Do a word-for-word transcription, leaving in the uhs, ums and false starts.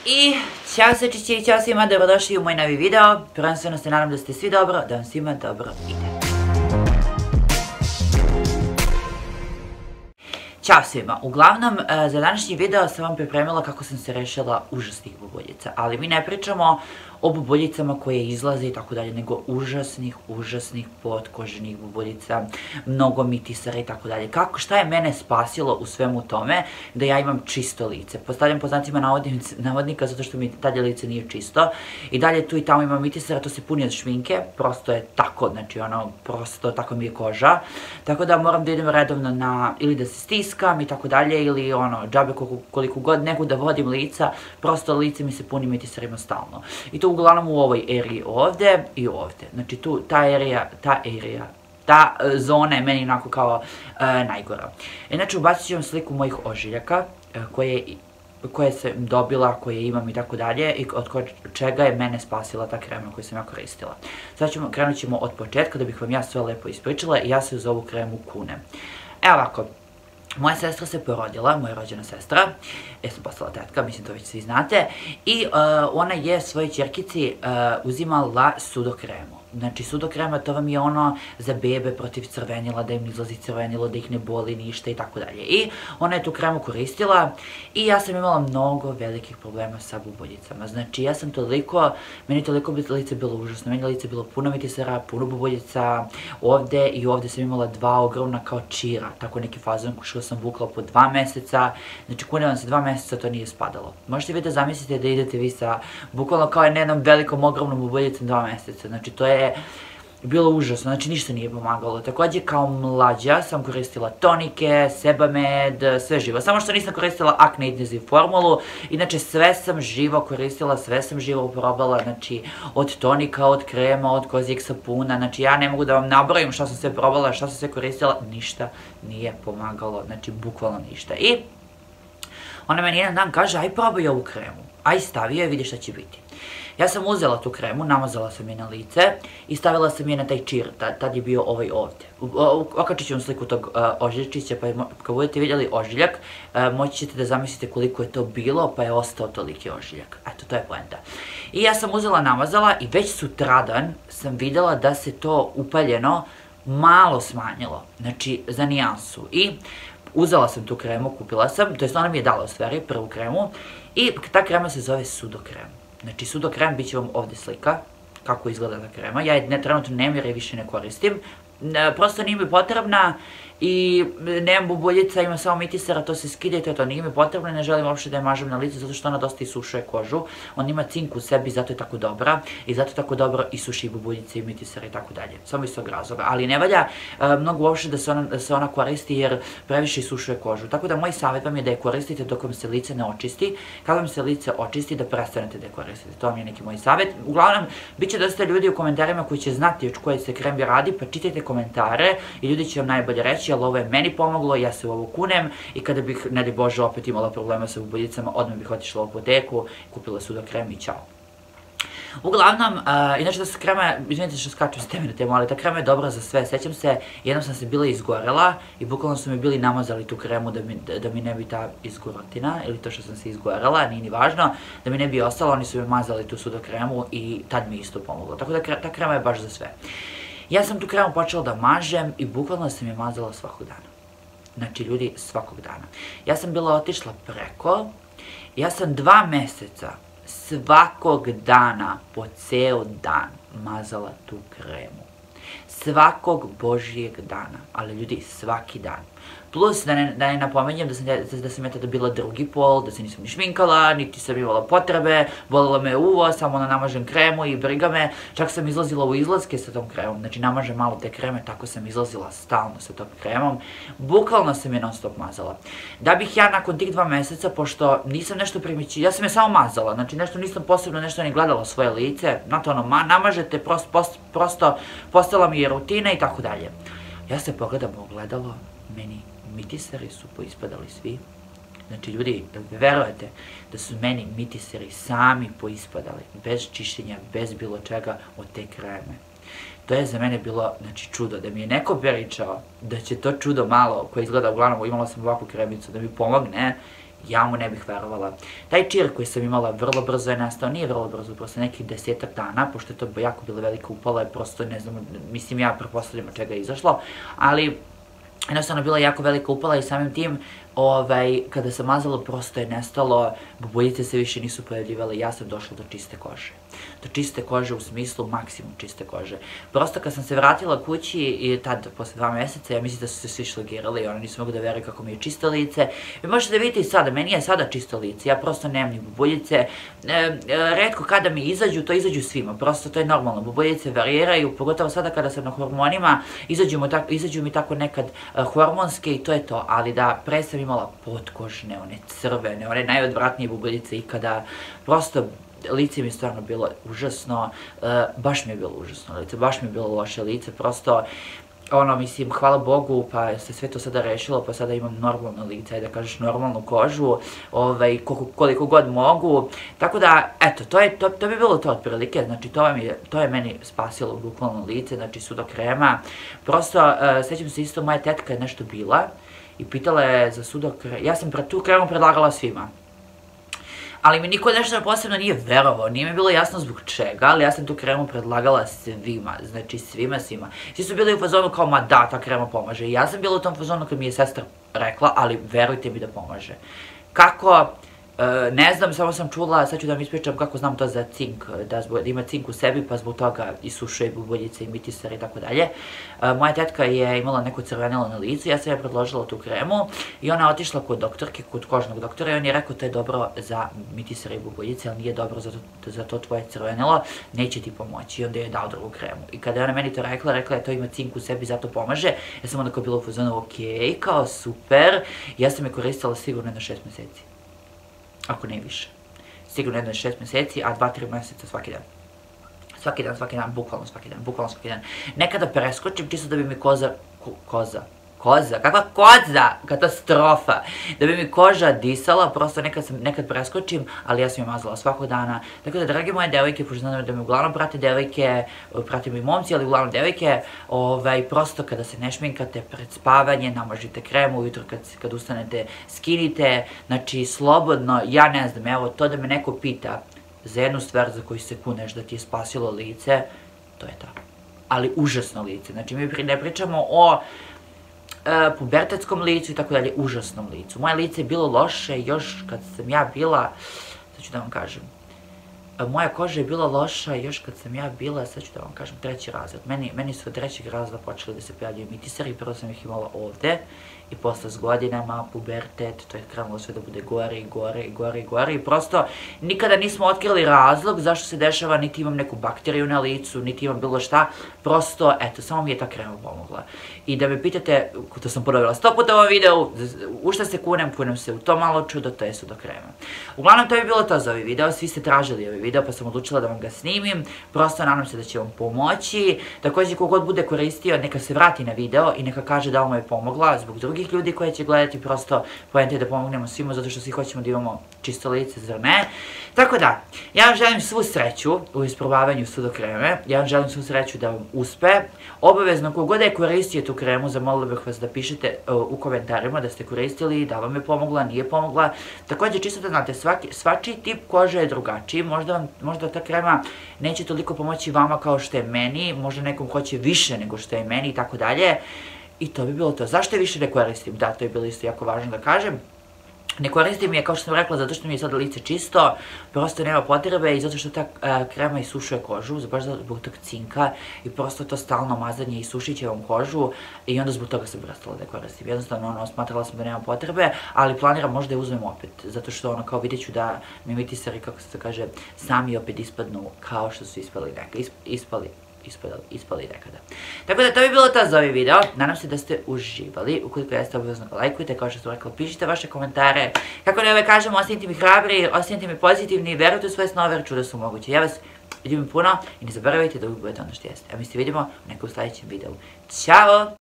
I ćao sečići i ćao svima, dobrodošli u moj novi video. Prvenstveno se nadam da ste svi dobro, da vam svima dobro ide. Ćao svima, uglavnom za današnji video sam vam pripremila kako sam se rešila užasnih bubuljica, ali mi ne pričamo o bubuljicama koje izlaze i tako dalje, nego užasnih, užasnih potkoženih bubuljica, mnogo mitisara i tako dalje. Kako, šta je mene spasilo u svemu tome da ja imam čisto lice? Postavljam po znacima navodnika zato što mi dalje lice nije čisto i dalje tu i tamo imam mitisara, to se puni od šminke, prosto je tako, znači ono, prosto tako mi je koža, tako da moram da idem redovno na, ili da se stiskam i tako dalje, ili ono, džabe koliko god nego da vodim lica, prosto lice mi se puni mitisarima stalno. I to uglavnom u ovoj eriji ovde i ovde. Znači tu, ta erija, ta erija, ta zona je meni onako kao najgora. Inače, ubacit ću vam sliku mojih ožiljaka, koje sam dobila, koje imam i tako dalje, i od čega je mene spasila ta krema koju sam ja koristila. Sad krenut ćemo od početka da bih vam ja sve lepo ispričala i ja se uz ovu kremu kunem. Evo ovako. Moja sestra se porodila, moja rođena sestra, ja sam postala tetka, mislim to već svi znate, i ona je svojoj ćerkici uzimala sudokremu. Znači sudokrema to vam je ono za bebe protiv crvenila, da im izlazi crvenilo, da ih ne boli ništa i tako dalje. I ona je tu kremu koristila i ja sam imala mnogo velikih problema sa bubuljicama. Znači ja sam toliko, meni toliko lice bilo užasno, meni lice bilo puno mitisara, puno bubuljica, ovde i ovde sam imala dva ogromna kao čira, tako neki fazon što sam vukla po dva meseca, znači kunem vam se dva meseca to nije spadalo. Možete vi da zamislite da idete vi sa bukvalno kao na jednom velikom ogromnom bubuljicom dva meseca, znači to je bilo užasno, znači ništa nije pomagalo. Takođe kao mlađa sam koristila tonike, Sebamed, sve živo. Samo što nisam koristila Acne Intensive formulu, inače sve sam živo koristila, sve sam živo probala, znači od tonika, od krema, od kozijeg sapuna, znači ja ne mogu da vam nabrojim šta sam sve probala, šta sam sve koristila, ništa nije pomagalo, znači bukvalno ništa. I ona meni jedan dan kaže, aj probaj ovu kremu, aj stavi je, vidi šta će biti. Ja sam uzela tu kremu, namazala sam je na lice i stavila sam je na taj čir, tad je bio ovaj ovde. Okačit ću vam sliku tog ožiljčića, pa kad budete vidjeli ožiljak, moći ćete da zamislite koliko je to bilo, pa je ostao toliki ožiljak. Eto, to je poenta. I ja sam uzela, namazala i već sutradan sam videla da se to upaljeno malo smanjilo, znači za nijansu. I uzela sam tu kremu, kupila sam, to jest ona mi je dala u stvari prvu kremu i ta krema se zove sudokrem. Znači sudokrem, bit će vam ovde slika kako izgleda ta krema. Ja je trenutno nemam jer je više ne koristim. Prosto nije mi potrebna i nemam bubuljica, imam samo mitisara, to se skida i to je to, nije mi potrebno i ne želim uopšte da je mažem na lice zato što ona dosta isušuje kožu. On ima cink u sebi, zato je tako dobra i zato tako dobro isuši i bubuljice i mitisara i tako dalje. Samo iz tog razloga, ali ne valja mnogo uopšte da se ona koristi jer previše isušuje kožu. Tako da moj savjet vam je da je koristite dok vam se lice ne očisti. Kad vam se lice očisti da prestanete da je koristite. To vam je neki moj savjet. Uglavnom, bit će dosta ljudi u komentarima koji će znati od koje se kremi radi, pa čitajte komentare i ljudi će vam najbolje reći, ali ovo je meni pomoglo, ja se u ovo kunem i kada bih, ne daj Bože, opet imala problema sa bubuljicama, odmah bih otišla u apoteku, kupila sudokrem i čao. Uglavnom, inače da se krema, izvinite što skačem s teme na temu, ali ta krema je dobra za sve. Sećam se, jednom sam se bila izgorela i bukvalno su mi bili namazali tu kremu da mi ne bi ta izgorotina, ili to što sam se izgorela, nije ni važno, da mi ne bi ostalo, oni su mi mazali tu sudokremu i tad mi isto pomoglo. Tako da ta krema je baš za sve. Ja sam tu kremu počela da mažem i bukvalno sam je mazala svakog dana. Znači, ljudi, svakog dana. Ja sam bila otišla preko, ja sam dva meseca svakog dana po ceo dan mazala tu kremu. Svakog božijeg dana, ali ljudi, svaki dan. Plus, da ne napomenjem da sam ja tada bila drugi pol, da se nisam ni šminkala, niti sam imala potrebe, bolila me uvo, samo da namažem kremu i briga me. Čak sam izlazila u izlaske sa tom kremom, znači namažem malo te kreme, tako sam izlazila stalno sa tom kremom. Bukvalno sam je non stop mazala. Da bih ja nakon tih dva meseca, pošto nisam nešto primećila, ja sam je samo mazala, znači nešto nisam posebno nešto ni gledala svoje lice, znate ono, namažete, prosto postala mi je rutina i tako dalje. Ja se pogledam u ogledalo, meni mitisari su poispadali svi. Znači, ljudi, verujete da su meni mitisari sami poispadali, bez čišćenja, bez bilo čega od te kreme. To je za mene bilo, znači, čudo. Da mi je neko pričao da će to čudo malo, koje izgleda uglavnom, imala sam ovakvu kremicu, da mi pomogne, ja mu ne bih verovala. Taj čir koji sam imala vrlo brzo je nestao, nije vrlo brzo, prosto nekih desetak dana, pošto je to jako bila velika upala, prosto ne znam, mislim ja pretpostavljam od čega je izašlo, ali jednostavno bila jako velika upala i samim tim, kada sam mazala, prosto je nestalo, bubuljice se više nisu pojavljivale i ja sam došla do čiste kože. Do čiste kože u smislu maksimum čiste kože. Prosto kad sam se vratila kući i tad, posle dva meseca, ja mislim da su se svi šlagirali i ona nisu mogu da veruju kako mi je čisto lice. Vi možete da vidite i sada, meni je sada čisto lice, ja prosto nemam ni bubuljice. Retko kada mi izađu, to izađu svima, prosto to je normalno. Bubuljice variraju, pogotovo sada kada sam na hormonima, izađu mi tako nekad hormonske i to je to, ali da pre sam imala potkožne, one crvene, one najodvratnije bubuljice ikada, prosto lice mi je stvarno bilo užasno, baš mi je bilo užasno lice, baš mi je bilo loše lice, prosto, ono, mislim, hvala Bogu, pa se sve to sada rešilo, pa sada imam normalno lice, ajde da kažeš normalnu kožu, koliko god mogu, tako da, eto, to bi bilo to otprilike, znači, to je meni spasilo bukvalno lice, znači, sudokrema, prosto, sećam se isto, moja tetka je nešto bila i pitala je za sudokrema, ja sam tu kremu predlagala svima. Ali mi niko nešto posebno nije verovao, nije mi bilo jasno zbog čega, ali ja sam tu kremu predlagala svima, znači svima, svima. Svi su bili u fazonu kao, ma da, ta krema pomaže. I ja sam bila u tom fazonu kad mi je sestra rekla, ali verujte mi da pomaže. Kako? Ne znam, samo sam čula, sad ću da vam ispričam kako znam to za cink, da ima cink u sebi, pa zbog toga isušuje bubuljice i mitisar i tako dalje. Moja tetka je imala neko crvenilo na licu, ja sam je predložila tu kremu i ona je otišla kod doktorke, kod kožnog doktora i on je rekao to je dobro za mitisar i bubuljice, ali nije dobro za to tvoje crvenilo, neće ti pomoći i onda je dao drugu kremu. I kada je ona meni to rekla, rekla je to ima cink u sebi, zato pomaže, ja sam onda kao bila u fazonu, okej, kao super, ja sam je koristila sigurno na šest meseci. Ako ne više. Sigurno jedno je šest meseci, a dva, tri meseca svaki dan. Svaki dan, svaki dan, bukvalno svaki dan, bukvalno svaki dan. Nekada preskočim, čisto da bi mi koza, koza, koza, kakva koza, katastrofa, da bi mi koža disala, prosto nekad preskočim, ali ja sam je mazala svakog dana. Tako da, drage moje devojke, pošto znam da me uglavnom prate devojke, prate mi momci, ali uglavnom devojke, prosto kada se ne šminkate pred spavanje, namažite kremu, ujutro kad ustanete, skinite, znači slobodno, ja ne znam, evo, to da me neko pita za jednu stvar za koju se kuneš da ti je spasilo lice, to je to. Ali užasno lice, znači mi ne pričamo o pubertetskom licu i tako dalje, užasnom licu. Moje lice je bilo loše još kad sam ja bila, sad ću da vam kažem, moja koža je bila loša još kad sam ja bila, sad ću da vam kažem, treći razred. Meni su od trećeg razreda počeli da se pojavljaju mitisari, prvo sam ih imala ovde i posle s godinama, pubertet, to je krenulo sve da bude gore i gore i gore i gore i prosto nikada nismo otkrili razlog zašto se dešava, niti imam neku bakteriju na licu, niti imam bilo šta, prosto, eto, samo mi je ta krema pomogla. I da me pitate, to sam ponovila sto puta u ovom videu, u šta se kunem, kunem se u to malo čudo, to je sudokrema. Uglavnom, to je bilo to za ovaj video, svi ste tražili ovaj video, pa sam odlučila da vam ga snimim, prosto nadam se da će vam pomoći, također kogod bude koristio, neka se vrati na video i neka kaže da vam je pomogla, zbog drugih ljudi koji će gledati, prosto poenta je da pomognemo svima, zato što svi hoćemo da imamo čisto lice, zar ne? Tako da, ja vam želim svu sreću u isprobavanju sudokreme, ja vam želim svu sreću da vam uspe, obavezno kogod je koristio tu kremu, zamolila bih vas da pišete u komentarima da ste koristili, da vam je pomogla, nije pomogla, također čisto da znate, svačiji tip kože je drugačiji, možda ta krema neće toliko pomoći vama kao što je meni, možda nekom hoće više nego što je meni i tako dalje. I to bi bilo to. Zašto je više ne koristim? Da, to je bilo isto jako važno da kažem. Ne koristim je, kao što sam rekla, zato što mi je sada lice čisto, prosto nema potrebe i zato što ta krema isušuje kožu, baš zbog tog cinka i prosto to stalno mazanje isušit će vam kožu i onda zbog toga sam prestala da koristim. Jednostavno, ono, smatrala sam da nema potrebe, ali planiram možda je uzmem opet, zato što, ono, kao vidjet ću da mi mitisari, kako se to kaže, sami opet ispadnu kao što su ispali neka, ispali. ispali nekada. Tako da to bi bilo to za ovaj video. Nadam se da ste uživali. Ukoliko jeste, obavezno ga lajkujte. Kao što sam rekla, pišite vaše komentare. Kako ne ove kažemo, ostanite mi hrabri, ostanite mi pozitivni, verujte u svoje snove, čuda su moguće. Ja vas ljubim puno i ne zaboravajte da uvijek budete ono što jeste. A mi se vidimo u nekom sljedećem videu. Ćao!